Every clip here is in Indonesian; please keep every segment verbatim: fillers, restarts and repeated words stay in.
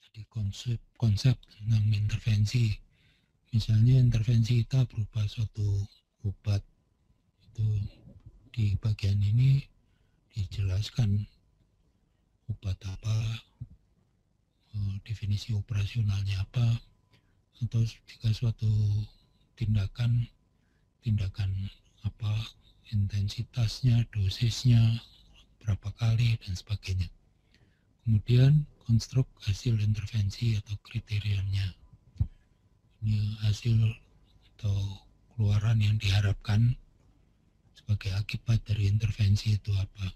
Jadi konsep-konsep tentang intervensi, misalnya intervensi kita berupa suatu obat, itu di bagian ini dijelaskan obat apa, definisi operasionalnya apa, atau jika suatu tindakan tindakan apa, intensitasnya, dosisnya, berapa kali, dan sebagainya. Kemudian konstruk hasil intervensi atau kriterianya. Ini hasil atau keluaran yang diharapkan sebagai akibat dari intervensi itu apa.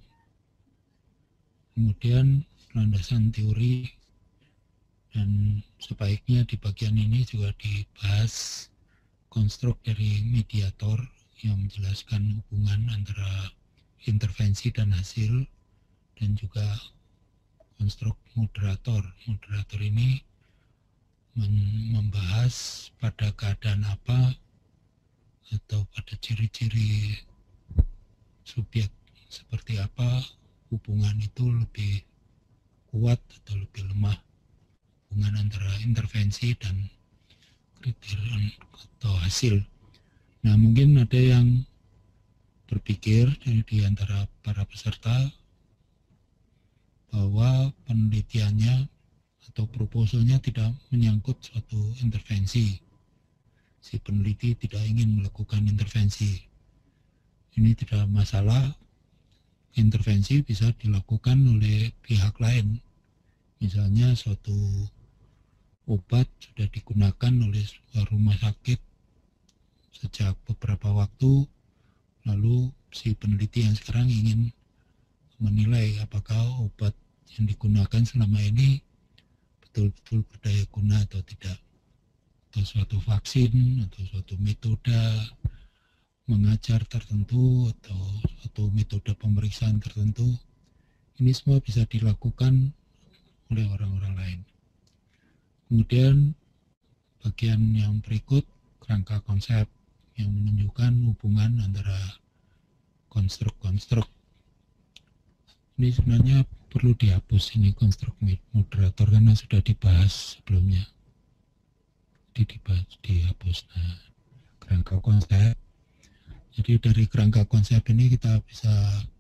Kemudian landasan teori, dan sebaiknya di bagian ini juga dibahas konstruk dari mediator yang menjelaskan hubungan antara intervensi dan hasil, dan juga konstruk moderator. Moderator ini membahas pada keadaan apa atau pada ciri-ciri subjek seperti apa hubungan itu lebih kuat atau lebih lemah, hubungan antara intervensi dan kriteria atau hasil. Nah, mungkin ada yang berpikir di antara para peserta bahwa penelitiannya atau proposalnya tidak menyangkut suatu intervensi. Si peneliti tidak ingin melakukan intervensi. Ini tidak masalah. Intervensi bisa dilakukan oleh pihak lain. Misalnya suatu obat sudah digunakan oleh sebuah rumah sakit sejak beberapa waktu, lalu si peneliti yang sekarang ingin menilai apakah obat yang digunakan selama ini betul-betul berdaya guna atau tidak, atau suatu vaksin atau suatu metode mengajar tertentu atau suatu metode pemeriksaan tertentu. Ini semua bisa dilakukan oleh orang-orang lain. Kemudian bagian yang berikut, kerangka konsep yang menunjukkan hubungan antara konstruk-konstruk. Ini sebenarnya perlu dihapus ini konstruk moderator karena sudah dibahas sebelumnya. Jadi dibahas, dihapus. Nah, kerangka konsep. Jadi dari kerangka konsep ini kita bisa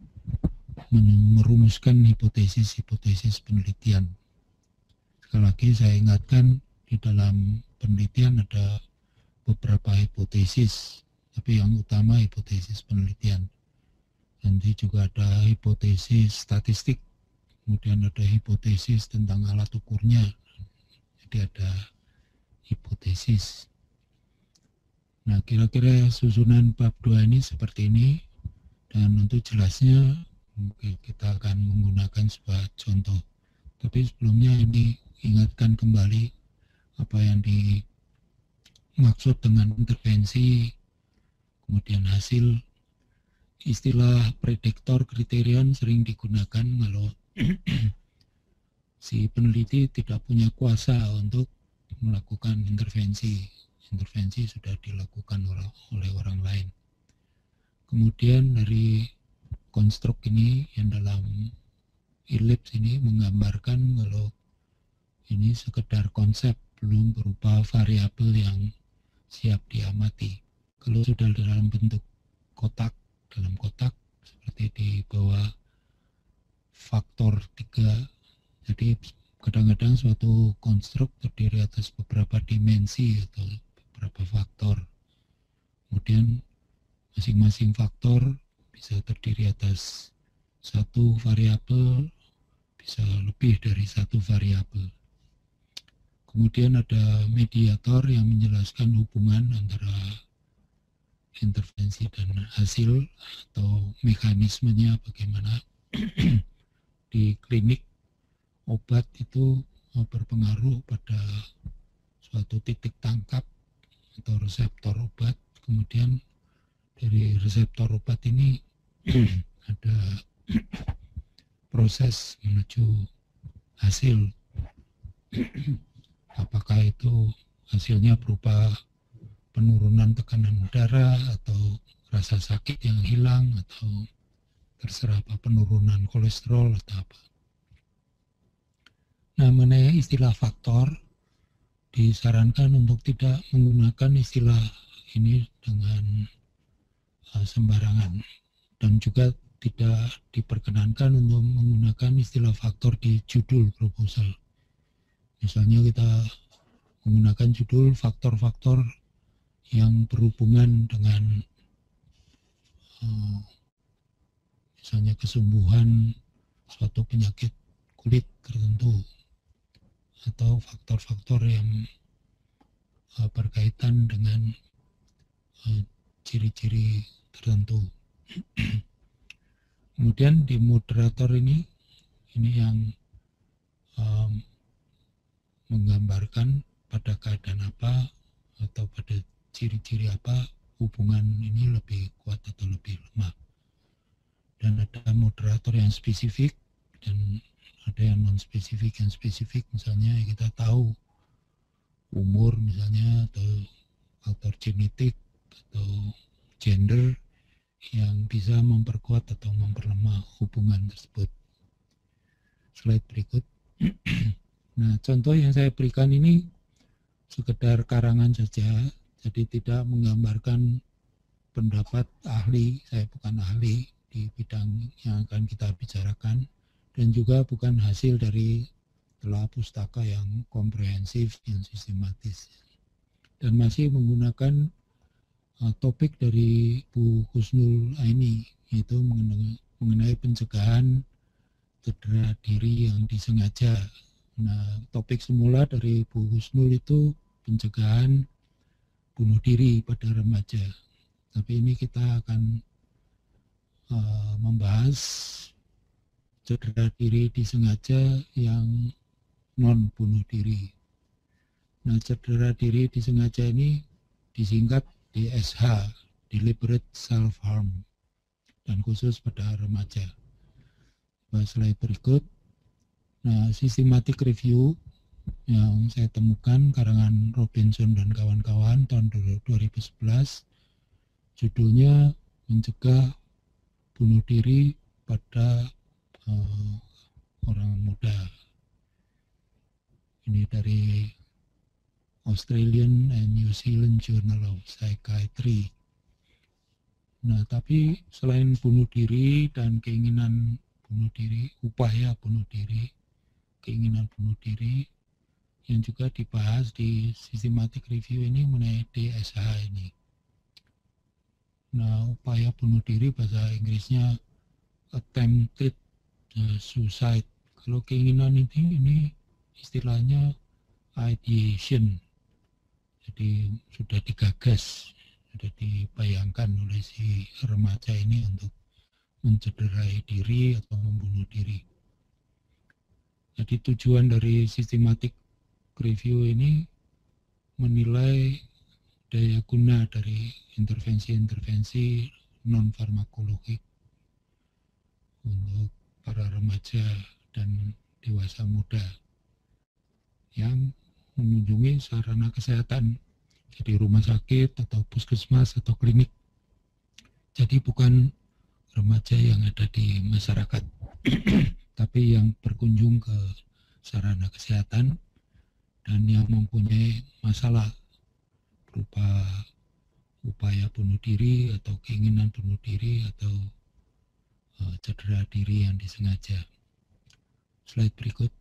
merumuskan hipotesis-hipotesis penelitian. Sekali lagi saya ingatkan, di dalam penelitian ada beberapa hipotesis, tapi yang utama hipotesis penelitian. Nanti juga ada hipotesis statistik, kemudian ada hipotesis tentang alat ukurnya. Jadi ada hipotesis. Nah, kira-kira susunan bab dua ini seperti ini, dan untuk jelasnya mungkin kita akan menggunakan sebuah contoh. Tapi sebelumnya ini ingatkan kembali apa yang dimaksud dengan intervensi, kemudian hasil. Istilah prediktor kriterion sering digunakan kalau si peneliti tidak punya kuasa untuk melakukan intervensi. Intervensi sudah dilakukan oleh orang lain. Kemudian dari konstruk ini yang dalam elips ini menggambarkan kalau ini sekedar konsep, belum berupa variabel yang siap diamati. Kalau sudah dalam bentuk kotak, dalam kotak seperti di bawah faktor tiga, jadi kadang-kadang suatu konstruk terdiri atas beberapa dimensi atau beberapa faktor. Kemudian masing-masing faktor bisa terdiri atas satu variabel, bisa lebih dari satu variabel. Kemudian ada mediator yang menjelaskan hubungan antara intervensi dan hasil atau mekanismenya bagaimana. Di klinik obat itu berpengaruh pada suatu titik tangkap atau reseptor obat, kemudian dari reseptor obat ini ada proses menuju hasil. Apakah itu hasilnya berupa penurunan tekanan darah atau rasa sakit yang hilang atau terserah apa, penurunan kolesterol atau apa. Nah, mengenai istilah faktor, disarankan untuk tidak menggunakan istilah ini dengan uh, sembarangan, dan juga tidak diperkenankan untuk menggunakan istilah faktor di judul proposal. Misalnya kita menggunakan judul faktor-faktor yang berhubungan dengan uh, misalnya kesembuhan suatu penyakit kulit tertentu, atau faktor-faktor yang uh, berkaitan dengan uh, ciri-ciri tertentu. Kemudian di moderator ini, ini yang um, menggambarkan pada keadaan apa atau pada ciri-ciri apa hubungan ini lebih kuat atau lebih lemah. Dan ada moderator yang spesifik dan ada yang non-spesifik. Yang spesifik misalnya kita tahu umur misalnya, atau faktor genetik atau gender yang bisa memperkuat atau memperlemah hubungan tersebut. Slide berikut. Nah, contoh yang saya berikan ini sekedar karangan saja, jadi tidak menggambarkan pendapat ahli. Saya bukan ahli di bidang yang akan kita bicarakan, dan juga bukan hasil dari telah pustaka yang komprehensif, yang sistematis, dan masih menggunakan uh, topik dari Bu Husnul Aini, yaitu mengenai, mengenai pencegahan cedera diri yang disengaja. Nah, topik semula dari Bu Husnul itu pencegahan bunuh diri pada remaja, tapi ini kita akan uh, membahas cedera diri disengaja yang non bunuh diri. Nah, cedera diri disengaja ini disingkat D S H, deliberate self harm, dan khusus pada remaja. Slide berikut. Nah, systematic review yang saya temukan karangan Robinson dan kawan-kawan tahun dua ribu sebelas, judulnya mencegah bunuh diri pada uh, orang muda. Ini dari Australian and New Zealand Journal of Psychiatry. Nah, tapi selain bunuh diri dan keinginan bunuh diri, upaya bunuh diri, keinginan bunuh diri, yang juga dibahas di systematic review ini mengenai D S H ini. Nah, upaya bunuh diri bahasa Inggrisnya attempted suicide. Kalau keinginan ini, ini istilahnya ideation. Jadi sudah digagas, sudah dibayangkan oleh si remaja ini untuk mencederai diri atau membunuh diri. Jadi tujuan dari systematic review ini menilai daya guna dari intervensi-intervensi non-farmakologik untuk para remaja dan dewasa muda yang mengunjungi sarana kesehatan, jadi rumah sakit atau puskesmas atau klinik. Jadi bukan remaja yang ada di masyarakat, tapi yang berkunjung ke sarana kesehatan dan yang mempunyai masalah berupa upaya bunuh diri atau keinginan bunuh diri atau uh, cedera diri yang disengaja. Slide berikut.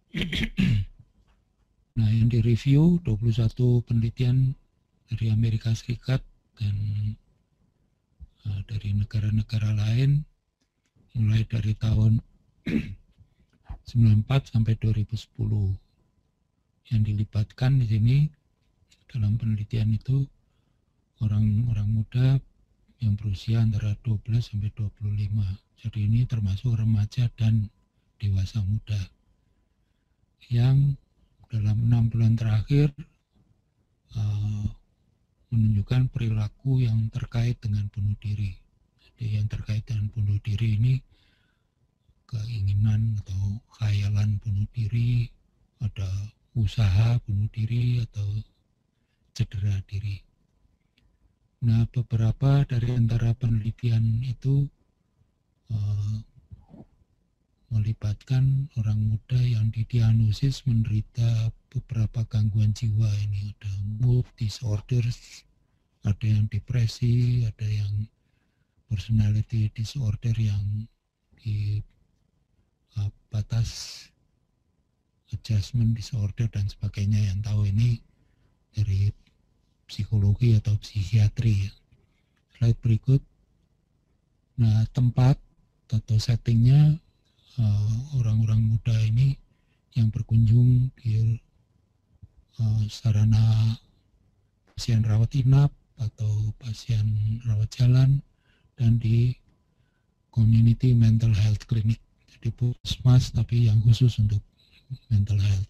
Nah, yang direview dua puluh satu penelitian dari Amerika Serikat dan uh, dari negara-negara lain, mulai dari tahun sembilan puluh empat sampai dua ribu sepuluh. Yang dilibatkan di sini dalam penelitian itu orang-orang muda yang berusia antara dua belas sampai dua puluh lima. Jadi ini termasuk remaja dan dewasa muda yang dalam enam bulan terakhir uh, menunjukkan perilaku yang terkait dengan bunuh diri. Jadi yang terkait dengan bunuh diri ini keinginan atau khayalan bunuh diri, ada usaha bunuh diri atau cedera diri. Nah, beberapa dari antara penelitian itu uh, melibatkan orang muda yang didiagnosis menderita beberapa gangguan jiwa. Ini ada mood disorders, ada yang depresi, ada yang personality disorder yang di uh, batas adjustment disorder dan sebagainya. Yang tahu ini dari psikologi atau psikiatri. Slide berikut. Nah, tempat atau settingnya uh, orang-orang muda ini yang berkunjung di uh, sarana pasien rawat inap atau pasien rawat jalan dan di community mental health clinic. Jadi puskesmas tapi yang khusus untuk mental health.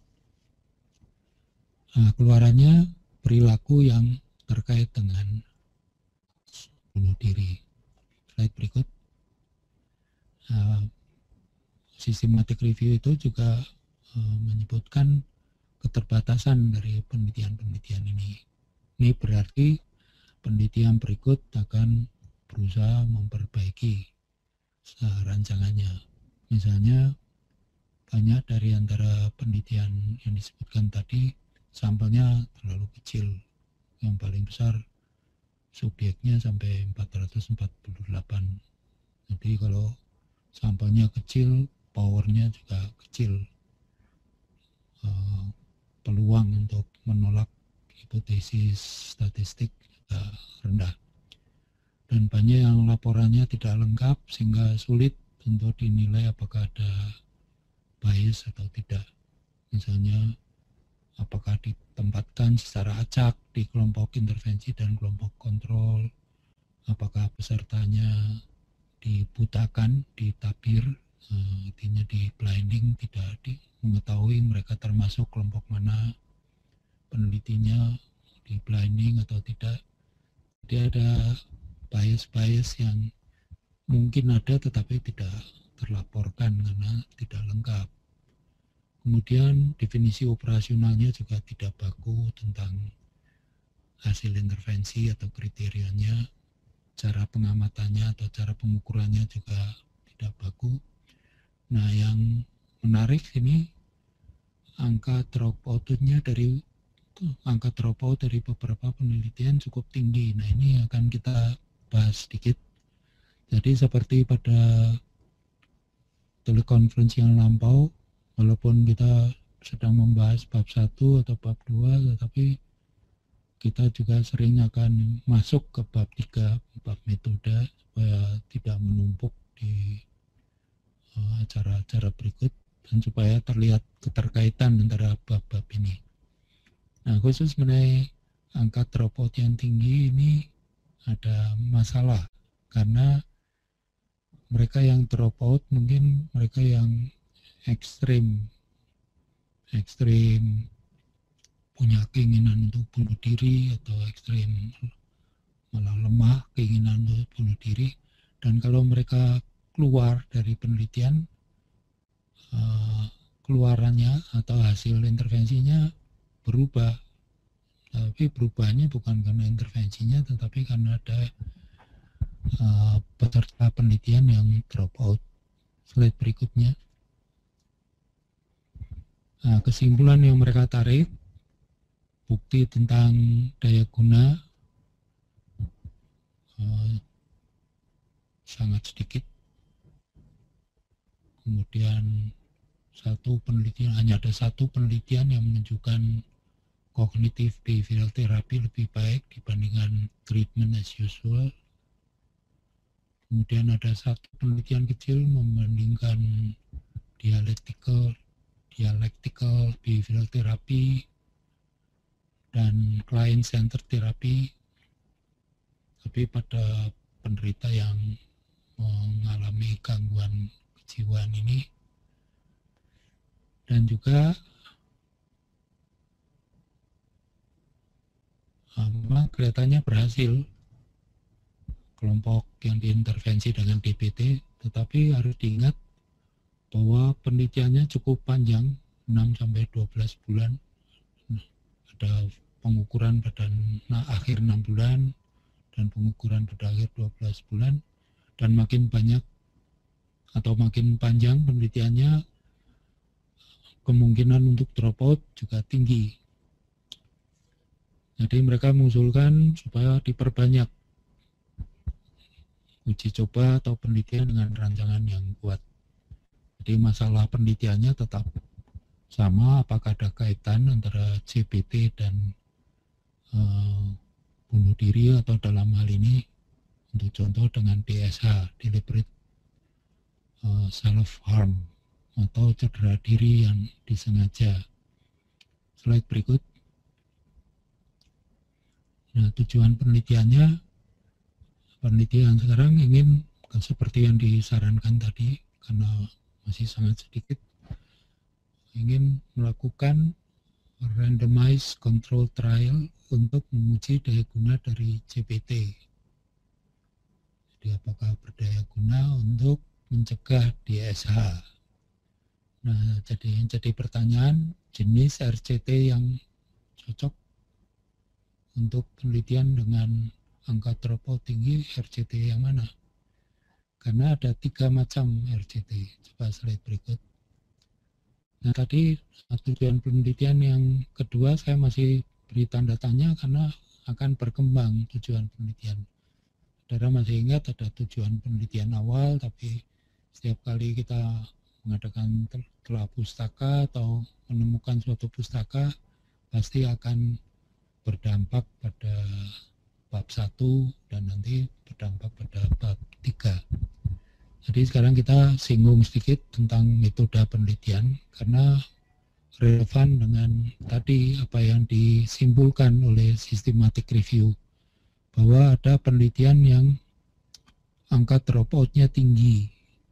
Nah, keluarannya perilaku yang terkait dengan bunuh diri. Slide berikut. Uh, systematic review itu juga uh, menyebutkan keterbatasan dari penelitian-penelitian ini. Ini berarti penelitian berikut akan berusaha memperbaiki rancangannya. Misalnya banyak dari antara penelitian yang disebutkan tadi sampelnya terlalu kecil. Yang paling besar subjeknya sampai empat ratus empat puluh delapan. Jadi kalau sampelnya kecil, powernya juga kecil. Uh, peluang untuk menolak hipotesis statistik juga rendah. Dan banyak yang laporannya tidak lengkap sehingga sulit untuk dinilai apakah ada bias atau tidak. Misalnya apakah ditempatkan secara acak di kelompok intervensi dan kelompok kontrol, apakah pesertanya dibutakan, ditabir, uh, artinya di blinding, tidak di, mengetahui mereka termasuk kelompok mana, penelitinya di blinding atau tidak. Jadi ada bias-bias yang mungkin ada tetapi tidak terlaporkan karena tidak lengkap. Kemudian definisi operasionalnya juga tidak baku tentang hasil intervensi atau kriterianya. Cara pengamatannya atau cara pengukurannya juga tidak baku. Nah, yang menarik ini angka dropout-nya dari angka dropout dari beberapa penelitian cukup tinggi. Nah, ini akan kita bahas sedikit. Jadi seperti pada telekonferensi yang lampau, walaupun kita sedang membahas bab satu atau bab dua, tetapi kita juga sering akan masuk ke bab tiga, bab metode, supaya tidak menumpuk di uh, acara-acara berikut dan supaya terlihat keterkaitan antara bab-bab ini. Nah, khusus mengenai angka dropout yang tinggi ini ada masalah karena mereka yang dropout mungkin mereka yang ekstrim, ekstrim punya keinginan untuk bunuh diri atau ekstrim malah lemah keinginan untuk bunuh diri. Dan kalau mereka keluar dari penelitian, uh, keluarannya atau hasil intervensinya berubah. Tapi perubahannya bukan karena intervensinya, tetapi karena ada uh, peserta penelitian yang drop out. Slide berikutnya. Nah, kesimpulan yang mereka tarik, bukti tentang daya guna uh, sangat sedikit. Kemudian satu penelitian, hanya ada satu penelitian yang menunjukkan kognitif behavioral therapy lebih baik dibandingkan treatment as usual. Kemudian ada satu penelitian kecil membandingkan dialectical dialectical behavioral therapy dan client centered therapy, tapi pada penderita yang mengalami gangguan kejiwaan ini. Dan juga memang kelihatannya berhasil kelompok yang diintervensi dengan D B T, tetapi harus diingat bahwa penelitiannya cukup panjang, enam sampai dua belas bulan. Ada pengukuran pada nah, akhir enam bulan dan pengukuran pada akhir dua belas bulan, dan makin banyak atau makin panjang penelitiannya, kemungkinan untuk dropout juga tinggi. Jadi mereka mengusulkan supaya diperbanyak uji coba atau penelitian dengan rancangan yang kuat. Jadi masalah penelitiannya tetap sama, apakah ada kaitan antara C B T dan uh, bunuh diri, atau dalam hal ini untuk contoh dengan D S H, deliberate uh, self harm, atau cedera diri yang disengaja. Slide berikut. Nah, tujuan penelitiannya, penelitian sekarang ingin seperti yang disarankan tadi, karena masih sangat sedikit, ingin melakukan randomized control trial untuk menguji daya guna dari C B T. Jadi apakah berdaya guna untuk mencegah D S H. Nah, jadi jadi pertanyaan, jenis R C T yang cocok untuk penelitian dengan angka dropout tinggi, R C T yang mana? Karena ada tiga macam R C T. Coba slide berikut. Nah, tadi tujuan penelitian yang kedua saya masih beri tanda tanya karena akan berkembang tujuan penelitian. Saudara masih ingat ada tujuan penelitian awal, tapi setiap kali kita mengadakan telah pustaka atau menemukan suatu pustaka, pasti akan berdampak pada bab satu dan nanti berdampak pada bab tiga. Jadi sekarang kita singgung sedikit tentang metode penelitian karena relevan dengan tadi apa yang disimpulkan oleh systematic review, bahwa ada penelitian yang angka dropout-nya tinggi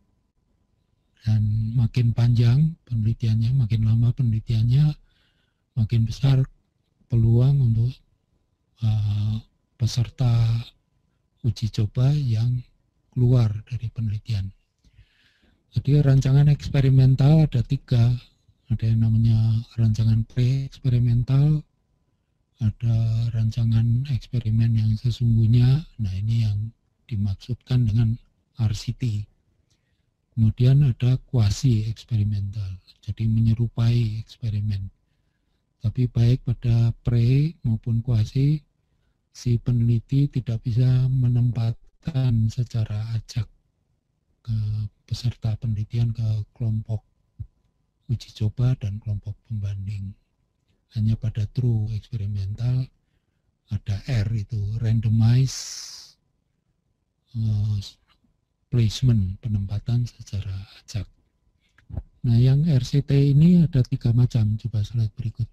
dan makin panjang penelitiannya, makin lama penelitiannya, makin besar peluang untuk uh, peserta uji coba yang keluar dari penelitian. Jadi rancangan eksperimental ada tiga, ada yang namanya rancangan pre-eksperimental, ada rancangan eksperimen yang sesungguhnya, nah ini yang dimaksudkan dengan R C T. Kemudian ada quasi eksperimental, jadi menyerupai eksperimen. Tapi baik pada pre maupun quasi, si peneliti tidak bisa menempatkan secara acak ke peserta penelitian ke kelompok uji coba dan kelompok pembanding. Hanya pada true eksperimental ada R, itu randomized uh, placement, penempatan secara acak. Nah, yang R C T ini ada tiga macam, coba slide berikut.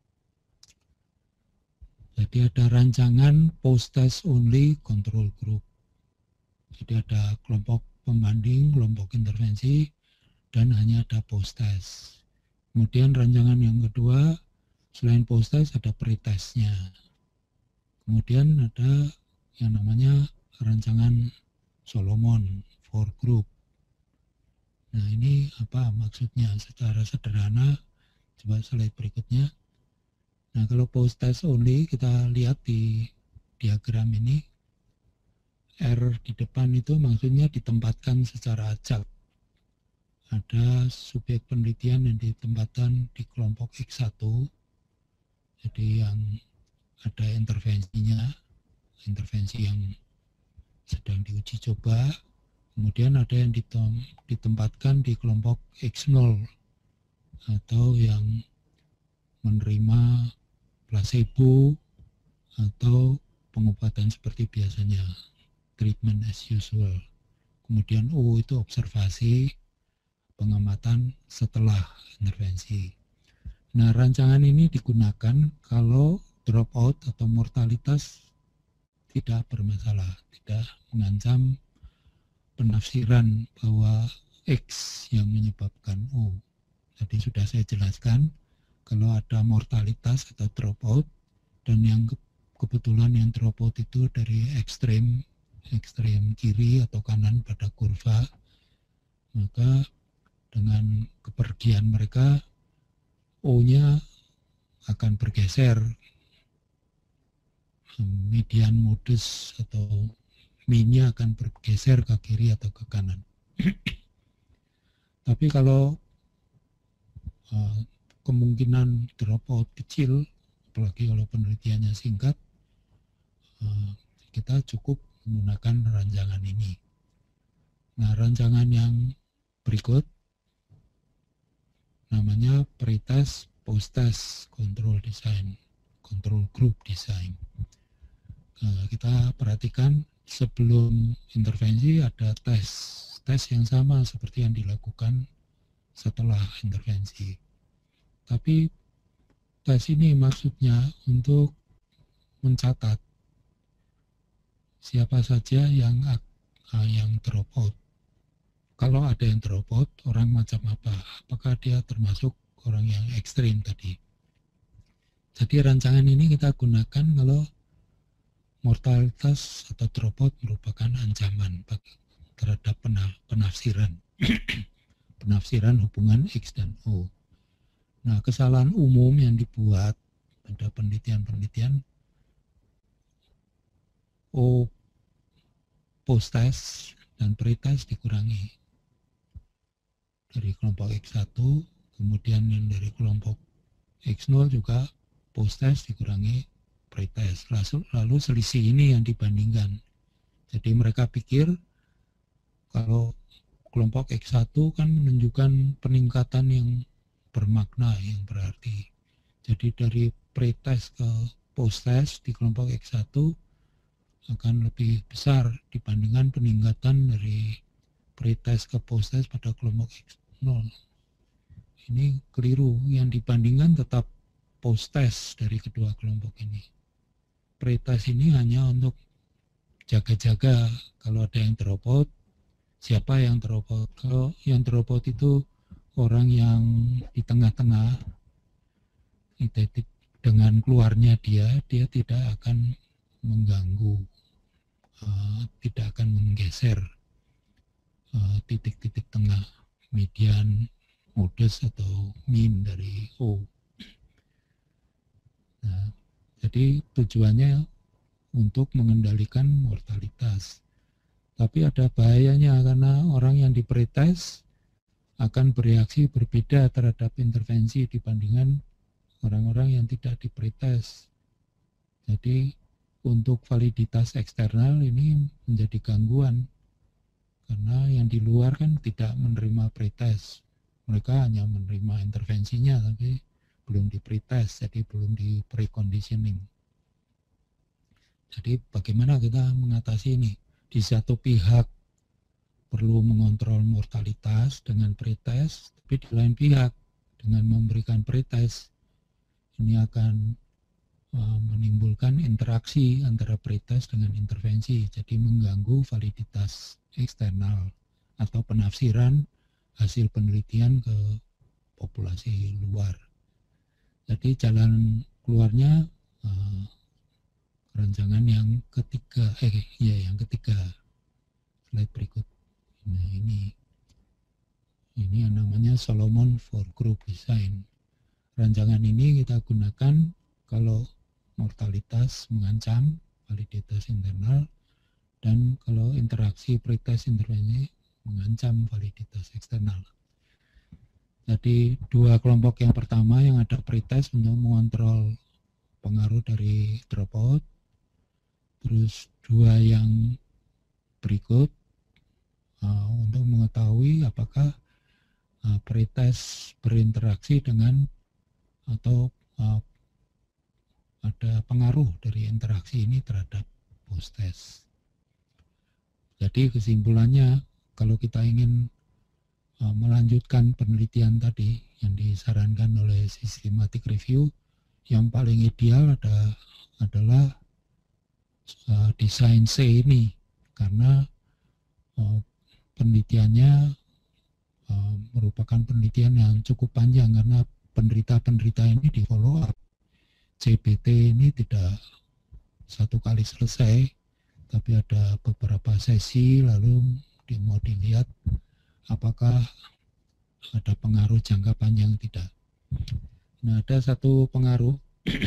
Jadi ada rancangan post-test only control group. Jadi ada kelompok pembanding, kelompok intervensi, dan hanya ada post-test. Kemudian rancangan yang kedua, selain post-test ada pre-testnya. Kemudian ada yang namanya rancangan Solomon for group. Nah, ini apa maksudnya secara sederhana? Coba slide berikutnya. Nah, kalau post-test only, kita lihat di diagram ini, R di depan itu maksudnya ditempatkan secara acak. Ada subjek penelitian yang ditempatkan di kelompok X satu, jadi yang ada intervensinya, intervensi yang sedang diuji coba. Kemudian ada yang ditempatkan di kelompok X nol, atau yang menerima placebo atau pengobatan seperti biasanya, treatment as usual. Kemudian O itu observasi, pengamatan setelah intervensi. Nah, rancangan ini digunakan kalau dropout atau mortalitas tidak bermasalah, tidak mengancam penafsiran bahwa X yang menyebabkan O. Jadi sudah saya jelaskan, kalau ada mortalitas atau dropout, dan yang kebetulan yang dropout itu dari ekstrem, ekstrem kiri atau kanan pada kurva, maka dengan kepergian mereka, O-nya akan bergeser, median modus atau mean-nya akan bergeser ke kiri atau ke kanan. Tapi kalau uh, kemungkinan dropout kecil, apalagi kalau penelitiannya singkat, uh, kita cukup menggunakan rancangan ini. Nah, rancangan yang berikut namanya pretest post-test control design, control group design. Nah, kita perhatikan sebelum intervensi ada tes, tes yang sama seperti yang dilakukan setelah intervensi. Tapi tes ini maksudnya untuk mencatat siapa saja yang yang drop out. Kalau ada yang drop out, orang macam apa? Apakah dia termasuk orang yang ekstrim tadi? Jadi rancangan ini kita gunakan kalau mortalitas atau drop out merupakan ancaman terhadap penafsiran penafsiran hubungan X dan O. Nah, kesalahan umum yang dibuat pada penelitian-penelitian O post-test dan pre-test dikurangi dari kelompok X satu, kemudian yang dari kelompok X nol juga post-test dikurangi pre-test. Lalu selisih ini yang dibandingkan. Jadi mereka pikir kalau kelompok X satu kan menunjukkan peningkatan yang bermakna, yang berarti. Jadi dari pre-test ke post-test di kelompok X satu akan lebih besar dibandingkan peningkatan dari pre-test ke post-test pada kelompok X nol. Ini keliru, yang dibandingkan tetap post-test dari kedua kelompok ini. Pre-test ini hanya untuk jaga-jaga kalau ada yang drop out, siapa yang drop out. Kalau yang drop out itu orang yang di tengah-tengah, dengan keluarnya dia, dia tidak akan mengganggu, uh, tidak akan menggeser uh, titik-titik tengah, median, modus atau mean dari O. Nah, jadi tujuannya untuk mengendalikan mortalitas. Tapi ada bahayanya karena orang yang di pretest akan bereaksi berbeda terhadap intervensi dibandingkan orang-orang yang tidak di pretest. Jadi untuk validitas eksternal ini menjadi gangguan karena yang di luar kan tidak menerima pretest. Mereka hanya menerima intervensinya tapi belum di pretest, jadi belum di preconditioning. Jadi bagaimana kita mengatasi ini? Di satu pihak perlu mengontrol mortalitas dengan pretest, tapi di lain pihak dengan memberikan pretest ini akan uh, menimbulkan interaksi antara pretest dengan intervensi, jadi mengganggu validitas eksternal atau penafsiran hasil penelitian ke populasi luar. Jadi jalan keluarnya uh, rancangan yang ketiga, eh ya yang ketiga, slide berikut. Nah ini, ini yang namanya Solomon for Group Design. Rancangan ini kita gunakan kalau mortalitas mengancam validitas internal dan kalau interaksi pretest intervensi mengancam validitas eksternal. Jadi dua kelompok yang pertama yang ada pretest untuk mengontrol pengaruh dari dropout, terus dua yang berikut uh, untuk mengetahui apakah uh, pretest berinteraksi dengan atau uh, ada pengaruh dari interaksi ini terhadap post-test. Jadi kesimpulannya kalau kita ingin uh, melanjutkan penelitian tadi yang disarankan oleh systematic review, yang paling ideal ada, adalah uh, desain C ini karena uh, penelitiannya uh, merupakan penelitian yang cukup panjang karena penderita-penderita ini di follow up. C B T ini tidak satu kali selesai, tapi ada beberapa sesi lalu mau dilihat apakah ada pengaruh jangka panjang tidak. Nah, ada satu pengaruh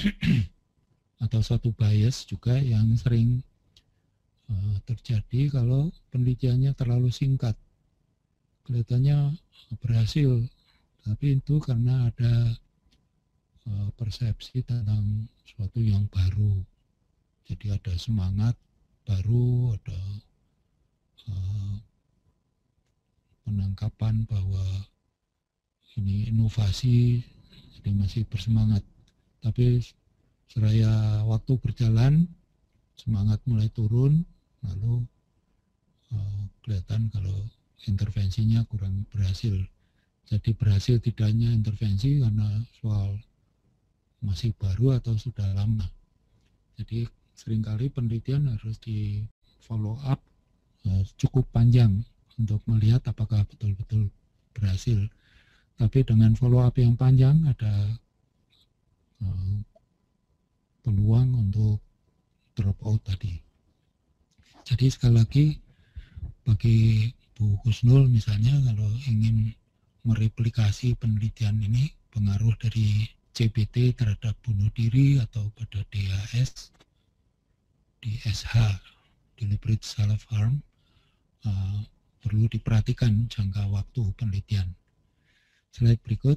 atau suatu bias juga yang sering uh, terjadi kalau penelitiannya terlalu singkat. kelihatannya berhasil, tapi itu karena ada uh, persepsi tentang sesuatu yang baru. Jadi ada semangat baru, ada uh, penangkapan bahwa ini inovasi, jadi masih bersemangat. Tapi seraya waktu berjalan, semangat mulai turun, lalu uh, kelihatan kalau intervensinya kurang berhasil. Jadi berhasil tidaknya intervensi karena soal masih baru atau sudah lama. Jadi seringkali penelitian harus di follow up uh, cukup panjang untuk melihat apakah betul-betul berhasil. Tapi dengan follow up yang panjang ada uh, peluang untuk drop out tadi. Jadi sekali lagi bagi Bu Husnul misalnya kalau ingin mereplikasi penelitian ini, pengaruh dari C B T terhadap bunuh diri atau pada D H S, D S H, deliberate self harm, uh, perlu diperhatikan jangka waktu penelitian. Slide berikut.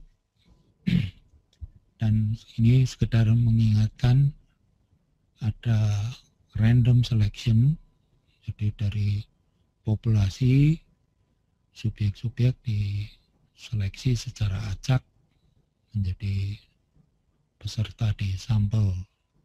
Dan ini sekedar mengingatkan ada random selection, jadi dari populasi subjek-subjek diseleksi secara acak menjadi peserta di sampel.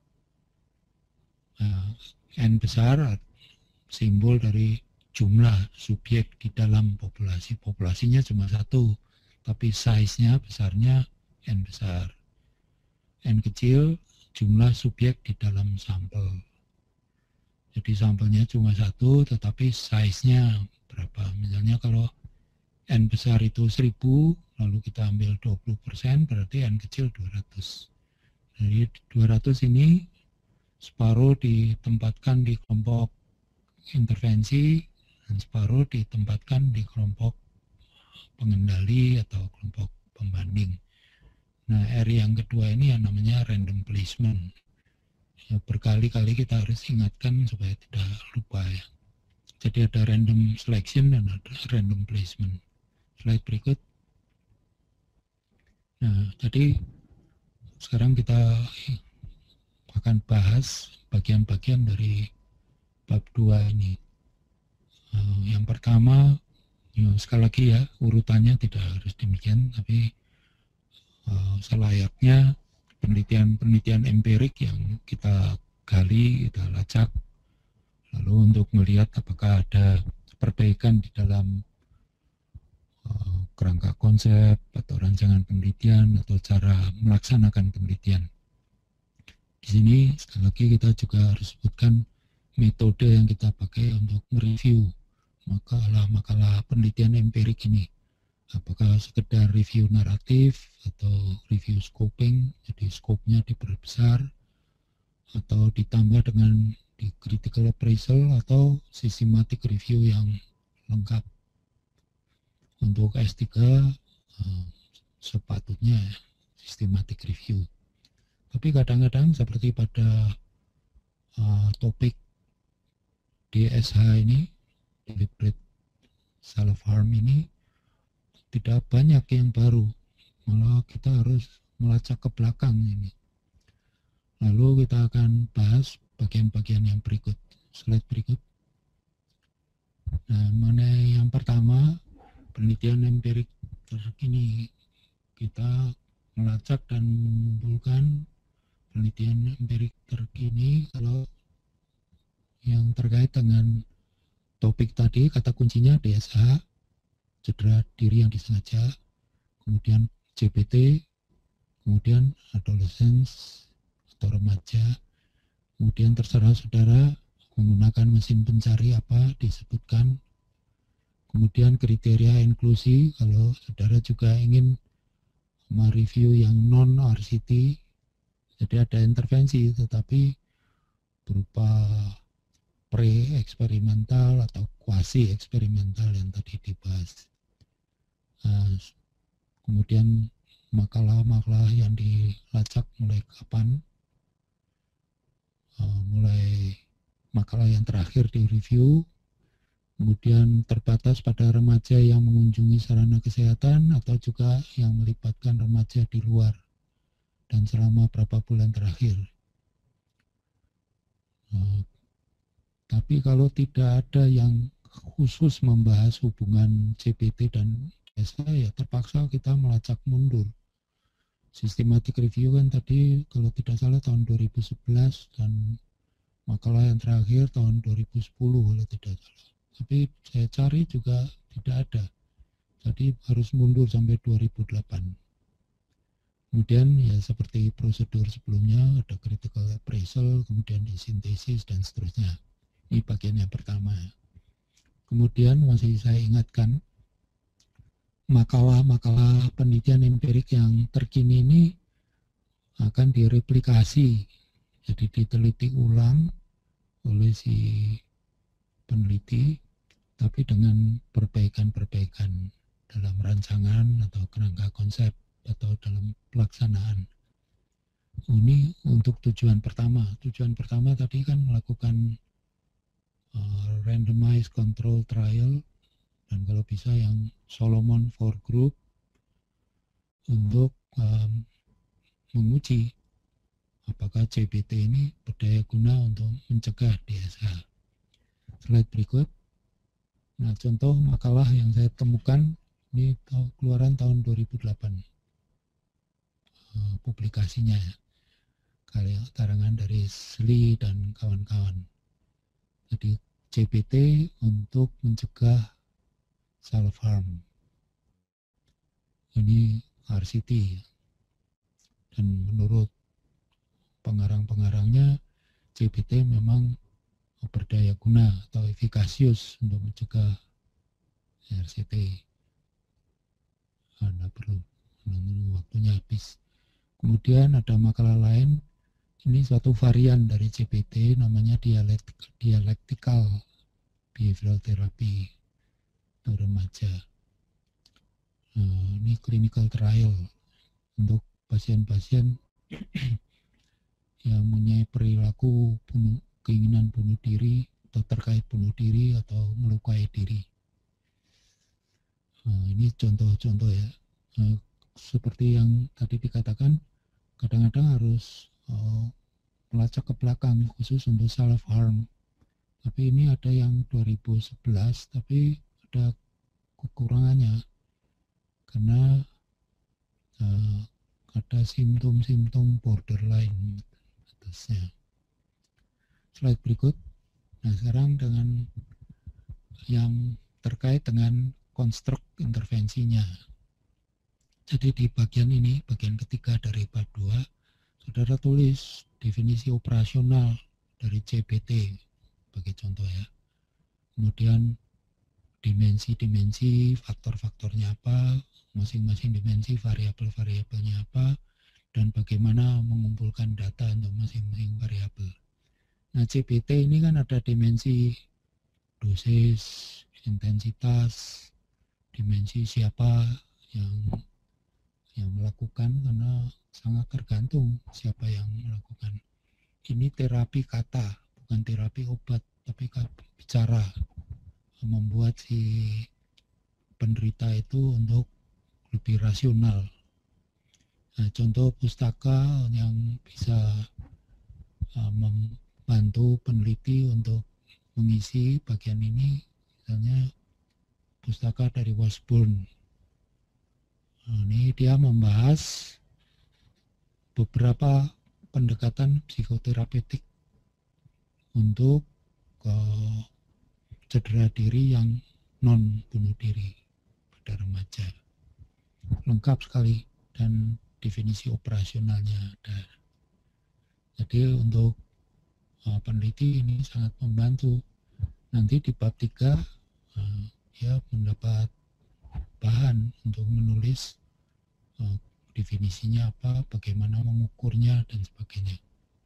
Nah, N besar simbol dari jumlah subjek di dalam populasi. Populasinya cuma satu, tapi size-nya, besarnya N besar. N kecil jumlah subjek di dalam sampel. Jadi sampelnya cuma satu, tetapi size-nya berapa. Misalnya kalau N besar itu seribu, lalu kita ambil dua puluh persen, berarti N kecil dua ratus. Jadi dua ratus ini separuh ditempatkan di kelompok intervensi, dan separuh ditempatkan di kelompok pengendali atau kelompok pembanding. Nah, R yang kedua ini yang namanya random placement. Ya, berkali-kali kita harus ingatkan supaya tidak lupa ya. Jadi ada random selection dan ada random placement. Slide berikut. Nah, jadi sekarang kita akan bahas bagian-bagian dari bab dua ini. Uh, yang pertama, ya, sekali lagi ya, urutannya tidak harus demikian, tapi uh, selayaknya penelitian-penelitian empirik yang kita gali, kita lacak, lalu untuk melihat apakah ada perbaikan di dalam uh, kerangka konsep atau rancangan penelitian atau cara melaksanakan penelitian. Di sini sekali lagi kita juga harus sebutkan metode yang kita pakai untuk mereview makalah-makalah penelitian empirik ini. Apakah sekedar review naratif atau review scoping, jadi skopnya diperbesar, atau ditambah dengan di critical appraisal atau systematic review yang lengkap. Untuk S tiga eh, sepatutnya systematic review. Tapi kadang-kadang seperti pada uh, topik D S H ini, deliberate self harm ini, tidak banyak yang baru, malah kita harus melacak ke belakang ini. Lalu kita akan bahas bagian-bagian yang berikut. Slide berikut. Nah, mengenai yang pertama, penelitian empirik terkini, kita melacak dan mengumpulkan penelitian empirik terkini kalau yang terkait dengan topik tadi, kata kuncinya D S H, cedera diri yang disengaja, kemudian C B T, kemudian adolescence atau remaja, kemudian terserah saudara menggunakan mesin pencari apa disebutkan, kemudian kriteria inklusi kalau saudara juga ingin mereview yang non R C T, jadi ada intervensi tetapi berupa pre-eksperimental atau kuasi eksperimental yang tadi dibahas. Nah, kemudian makalah-makalah yang dilacak mulai kapan, uh, mulai makalah yang terakhir di review, kemudian terbatas pada remaja yang mengunjungi sarana kesehatan atau juga yang melibatkan remaja di luar dan selama beberapa bulan terakhir. Nah, tapi kalau tidak ada yang khusus membahas hubungan C B T dan D S A, ya terpaksa kita melacak mundur. Systematic review kan tadi kalau tidak salah tahun dua ribu sebelas dan makalah yang terakhir tahun dua ribu sepuluh kalau tidak salah. Tapi saya cari juga tidak ada. Jadi harus mundur sampai dua ribu delapan. Kemudian ya seperti prosedur sebelumnya ada critical appraisal, kemudian disintesis dan seterusnya. Ini bagian yang pertama. Kemudian masih saya ingatkan makalah-makalah penelitian empirik yang terkini ini akan direplikasi, jadi diteliti ulang oleh si peneliti, tapi dengan perbaikan-perbaikan dalam rancangan atau kerangka konsep atau dalam pelaksanaan. Ini untuk tujuan pertama. Tujuan pertama tadi kan melakukan uh, randomized control trial, dan kalau bisa yang Solomon four group untuk um, menguji apakah C B T ini berdaya guna untuk mencegah D S A. Slide berikut. Nah, contoh makalah yang saya temukan ini keluaran tahun dua ribu delapan. Uh, publikasinya ya. Karangan dari Sli dan kawan-kawan. Jadi C B T untuk mencegah self-harm. Ini R C T. Dan menurut pengarang-pengarangnya, C B T memang berdaya guna atau efikasius untuk mencegah R C T. Anda perlu menunggu waktunya habis. Kemudian ada makalah lain, ini suatu varian dari C B T namanya dialektikal, dialektikal behavioral therapy untuk remaja. Nah, ini clinical trial untuk pasien-pasien yang mempunyai perilaku bunuh, keinginan bunuh diri atau terkait bunuh diri atau melukai diri. Nah, ini contoh-contoh ya. Nah, seperti yang tadi dikatakan, kadang-kadang harus uh, melacak ke belakang khusus untuk self-harm. Tapi ini ada yang dua ribu sebelas, tapi ada kekurangannya karena uh, ada simptom-simptom borderline atasnya. Slide berikut. Nah, sekarang dengan yang terkait dengan konstruk intervensinya. Jadi di bagian ini, bagian ketiga dari bab dua, saudara tulis definisi operasional dari C B T sebagai contoh ya. Kemudian dimensi-dimensi, faktor-faktornya apa, masing-masing dimensi, variabel-variabelnya apa, dan bagaimana mengumpulkan data untuk masing-masing variabel. Nah, C B T ini kan ada dimensi dosis, intensitas, dimensi siapa yang yang melakukan, karena sangat tergantung siapa yang melakukan. Ini terapi kata, bukan terapi obat, tapi bicara, membuat si penderita itu untuk lebih rasional. Nah, contoh pustaka yang bisa uh, membantu peneliti untuk mengisi bagian ini, misalnya pustaka dari Washburn. Nah, ini dia membahas beberapa pendekatan psikoterapeutik untuk uh, cedera diri yang non bunuh diri pada remaja. Lengkap sekali dan definisi operasionalnya ada. Jadi untuk uh, peneliti ini sangat membantu. Nanti di bab tiga uh, dia mendapat bahan untuk menulis uh, definisinya apa, bagaimana mengukurnya dan sebagainya.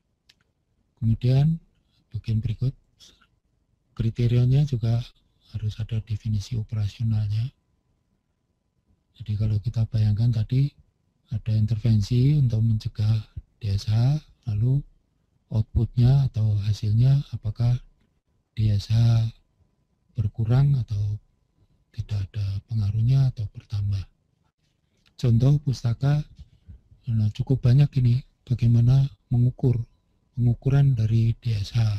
Kemudian bagian berikut, kriterianya juga harus ada definisi operasionalnya. Jadi kalau kita bayangkan tadi ada intervensi untuk mencegah D S H, lalu outputnya atau hasilnya apakah D S H berkurang atau tidak ada pengaruhnya atau bertambah. Contoh pustaka, nah cukup banyak ini bagaimana mengukur pengukuran dari D S H.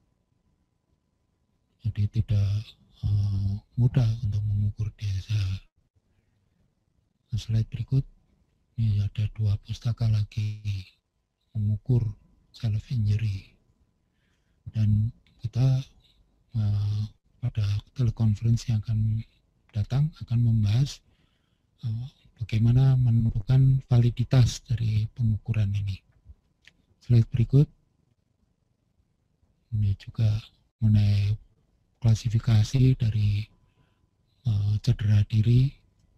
Jadi tidak uh, mudah untuk mengukur D S H. Nah, slide berikut, ini ada dua pustaka lagi mengukur self injury, dan kita uh, pada telekonferensi yang akan datang akan membahas uh, bagaimana menentukan validitas dari pengukuran ini. Slide berikut, ini juga mengenai klasifikasi dari uh, cedera diri.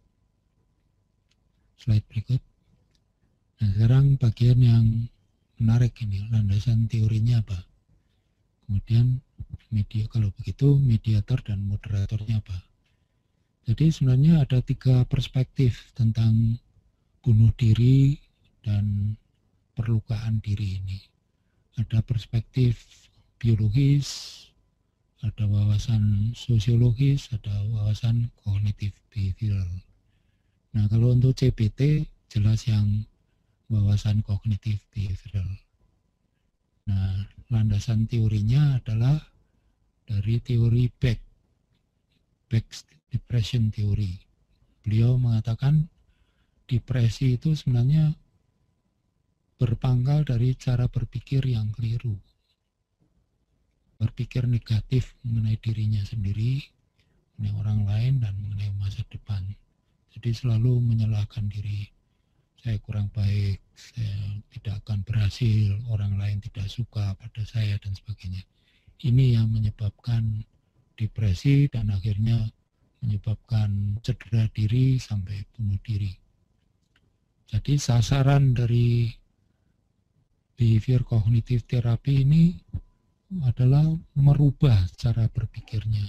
Slide berikut. Nah, sekarang bagian yang menarik ini, landasan teorinya apa? Kemudian media, kalau begitu mediator dan moderatornya apa? Jadi sebenarnya ada tiga perspektif tentang bunuh diri dan perlukaan diri ini. Ada perspektif biologis, ada wawasan sosiologis, ada wawasan kognitif behavioral. Nah, kalau untuk C B T jelas yang wawasan kognitif behavioral. Nah, landasan teorinya adalah dari teori Beck, Beck's depression theory. Beliau mengatakan depresi itu sebenarnya berpangkal dari cara berpikir yang keliru. Berpikir negatif mengenai dirinya sendiri, mengenai orang lain, dan mengenai masa depan. Jadi selalu menyalahkan diri. Saya kurang baik, saya tidak akan berhasil, orang lain tidak suka pada saya, dan sebagainya. Ini yang menyebabkan depresi dan akhirnya menyebabkan cedera diri sampai bunuh diri. Jadi sasaran dari behavior kognitif terapi ini adalah merubah cara berpikirnya.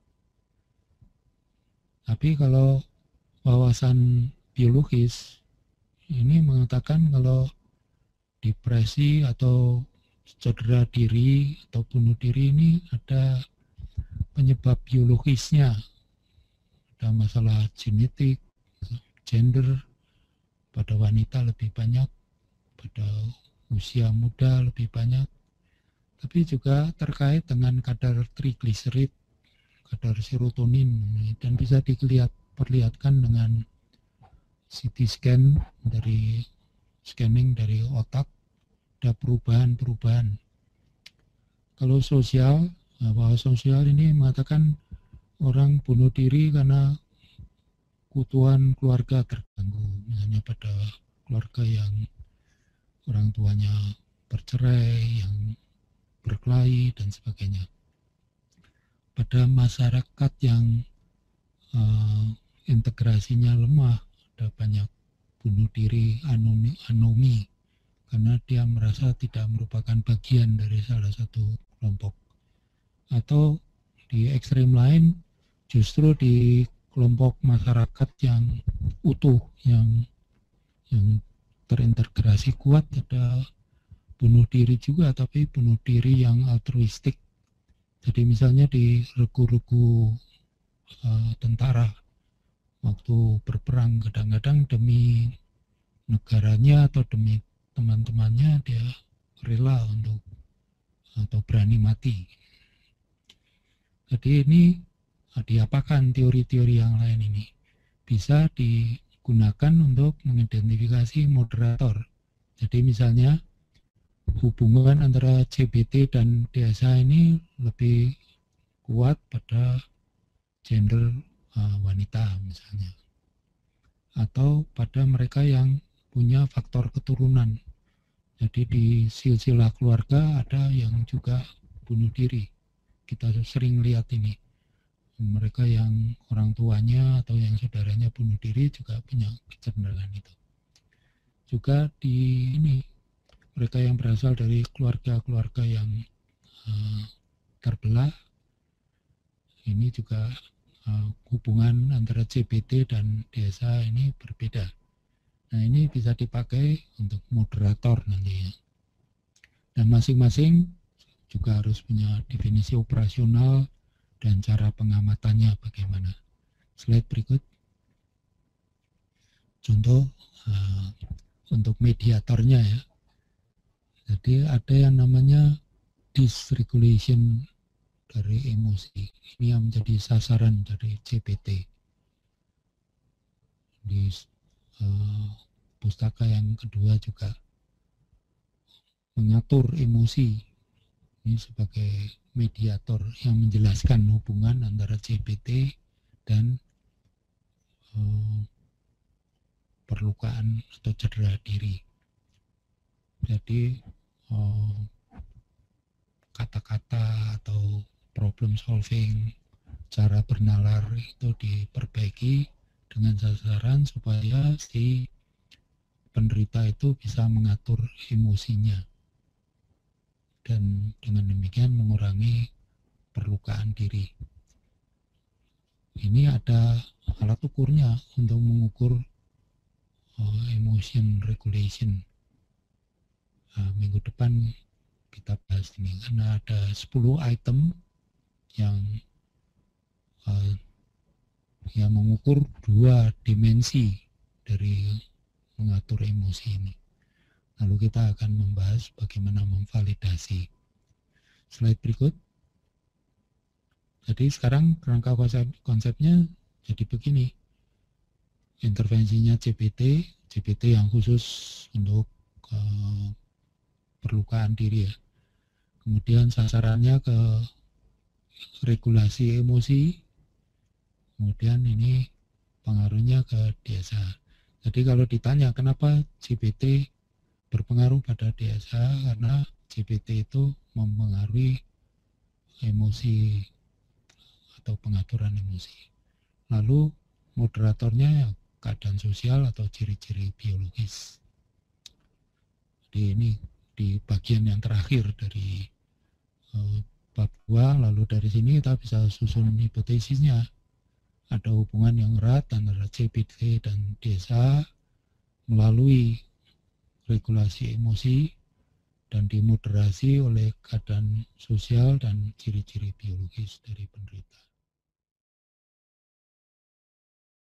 Tapi kalau wawasan biologis ini mengatakan kalau depresi atau cedera diri atau bunuh diri ini ada penyebab biologisnya. Ada masalah genetik, gender, pada wanita lebih banyak, pada usia muda lebih banyak, tapi juga terkait dengan kadar trigliserid, kadar serotonin, dan bisa dilihat perlihatkan dengan C T scan dari scanning dari otak, ada perubahan-perubahan. Kalau sosial, bahwa sosial ini mengatakan orang bunuh diri karena keutuhan keluarga terganggu, misalnya pada keluarga yang orang tuanya bercerai, yang berkelahi, dan sebagainya. Pada masyarakat yang uh, integrasinya lemah, ada banyak bunuh diri anomi, anomi karena dia merasa tidak merupakan bagian dari salah satu kelompok. Atau di ekstrem lain, justru di kelompok masyarakat yang utuh, yang yang terintegrasi kuat, ada bunuh diri juga, tapi bunuh diri yang altruistik. Jadi misalnya di regu-regu uh, tentara, waktu berperang kadang-kadang demi negaranya atau demi teman-temannya dia rela untuk atau berani mati. Jadi ini diapakan teori-teori yang lain ini bisa digunakan untuk mengidentifikasi moderator. Jadi misalnya hubungan antara C B T dan D S H ini lebih kuat pada gender uh, wanita misalnya, atau pada mereka yang punya faktor keturunan. Jadi di silsilah keluarga ada yang juga bunuh diri. Kita sering lihat ini, mereka yang orang tuanya atau yang saudaranya bunuh diri juga punya kecenderungan itu. Juga di ini, mereka yang berasal dari keluarga-keluarga yang uh, terbelah, ini juga uh, hubungan antara C B T dan D S H ini berbeda. Nah, ini bisa dipakai untuk moderator nantinya. Dan masing-masing juga harus punya definisi operasional dan cara pengamatannya bagaimana. Slide berikut. Contoh uh, untuk mediatornya ya. Jadi ada yang namanya dysregulation dari emosi. Ini yang menjadi sasaran dari C B T. Di uh, pustaka yang kedua juga mengatur emosi. Ini sebagai mediator yang menjelaskan hubungan antara C B T dan uh, perlukaan atau cedera diri. Jadi uh, kata-kata atau problem solving, cara bernalar itu diperbaiki dengan sasaran supaya si penderita itu bisa mengatur emosinya dan dengan demikian mengurangi perlukaan diri. Ini ada alat ukurnya untuk mengukur uh, emotion regulation. Nah, minggu depan kita bahas ini karena ada sepuluh item yang uh, yang mengukur dua dimensi dari mengatur emosi ini. Lalu kita akan membahas bagaimana memvalidasi. Slide berikut. Jadi sekarang kerangka konsep, konsepnya jadi begini. Intervensinya C B T, C B T yang khusus untuk uh, perlukaan diri ya. Kemudian sasarannya ke regulasi emosi. Kemudian ini pengaruhnya ke desa. Jadi kalau ditanya kenapa C B T berpengaruh pada desa, karena C B T itu mempengaruhi emosi atau pengaturan emosi. Lalu moderatornya keadaan sosial atau ciri-ciri biologis. Jadi ini di bagian yang terakhir dari uh, bab dua, lalu dari sini kita bisa susun hipotesisnya. Ada hubungan yang erat antara C B T dan desa melalui regulasi emosi dan dimoderasi oleh keadaan sosial dan ciri-ciri biologis dari penderita.